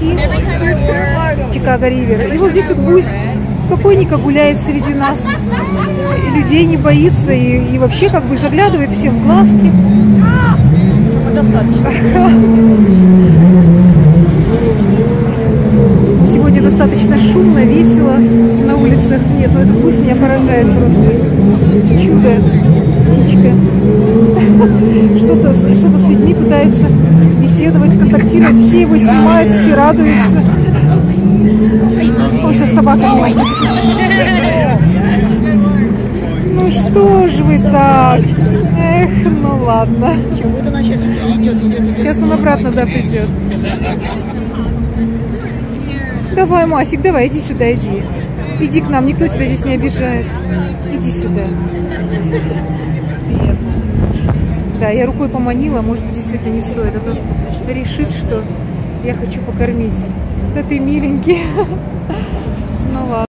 моряки, Чикаго-ривер. И вот здесь вот гусь спокойненько гуляет среди нас, и людей не боится, и вообще как бы заглядывает всем в глазки. Сегодня достаточно шумно, весело на улицах. Нет, ну этот гусь меня поражает просто. Чудо, птичка. Что-то с людьми пытается беседовать, контактировать. Все его снимают, все радуются. Ой, сейчас собака не может. Ну что ж вы так? Эх, ну ладно. Вот она сейчас идет. Сейчас он обратно, да, придет. Давай, Масик, давай, иди сюда, иди. Иди к нам, никто тебя здесь не обижает. Иди сюда. Да, я рукой поманила, может, действительно не стоит. А то решит, что я хочу покормить. Да ты миленький.